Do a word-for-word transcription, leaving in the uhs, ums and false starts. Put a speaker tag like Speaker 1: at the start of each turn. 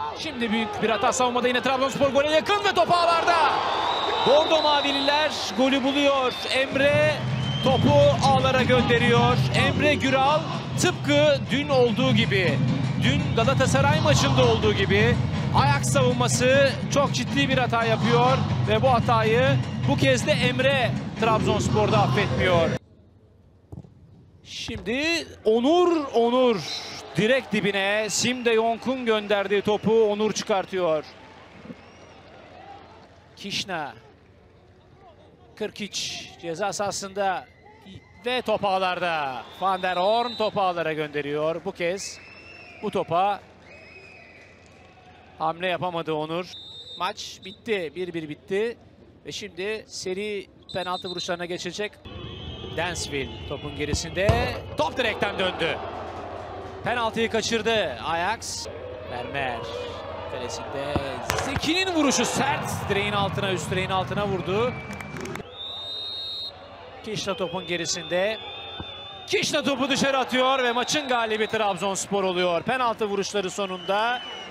Speaker 1: Şimdi büyük bir hata savunmada, yine Trabzonspor gole yakın ve top ağlarda. Bordo Mavililer golü buluyor. Emre topu ağlara gönderiyor. Emre Güral tıpkı dün olduğu gibi, dün Galatasaray maçında olduğu gibi ayak savunması çok ciddi bir hata yapıyor ve bu hatayı bu kez de Emre Trabzonspor'da affetmiyor. Şimdi Onur, Onur direkt dibine, Sim de Jong'un gönderdiği topu Onur çıkartıyor. Kişna, Kırkiç ceza sahasında ve top ağlarda. Van der Horn topu ağlara gönderiyor. Bu kez bu topa hamle yapamadı Onur. Maç bitti, bir bir bitti ve şimdi seri penaltı vuruşlarına geçecek. Dansville topun gerisinde, top direkten döndü. Penaltıyı kaçırdı Ajax. Vermeer kalesinde, Zeki'nin vuruşu sert, direğin altına, üst direğin altına vurdu. Kişna topun gerisinde. Kişna topu dışarı atıyor ve maçın galibi Trabzonspor oluyor. Penaltı vuruşları sonunda